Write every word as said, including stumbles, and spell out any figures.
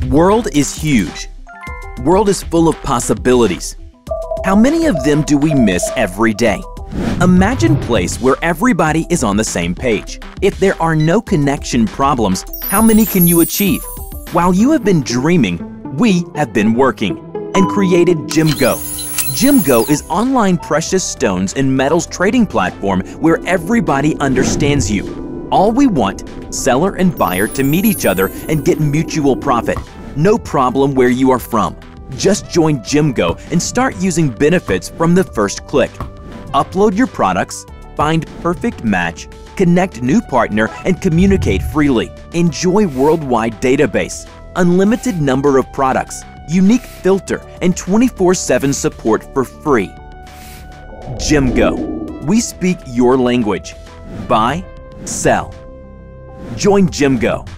World is huge. World is full of possibilities. How many of them do we miss every day? Imagine a place where everybody is on the same page. If there are no connection problems, how many can you achieve? While you have been dreaming, we have been working and created Gemgow. Gemgow is online precious stones and metals trading platform where everybody understands you. All we want, seller and buyer to meet each other and get mutual profit. No problem where you are from. Just join Gemgow and start using benefits from the first click. Upload your products, find perfect match, connect new partner, and communicate freely. Enjoy worldwide database, unlimited number of products, unique filter, and twenty-four seven support for free. Gemgow. We speak your language. Buy, sell. Join Gemgow.